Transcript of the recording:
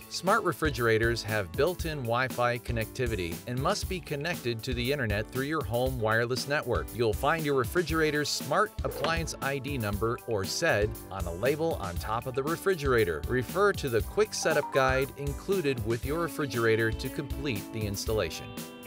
Smart refrigerators have built-in Wi-Fi connectivity and must be connected to the internet through your home wireless network. You'll find your refrigerator's Smart Appliance ID number, or SED, on a label on top of the refrigerator. Refer to the quick setup guide included with your refrigerator to complete the installation.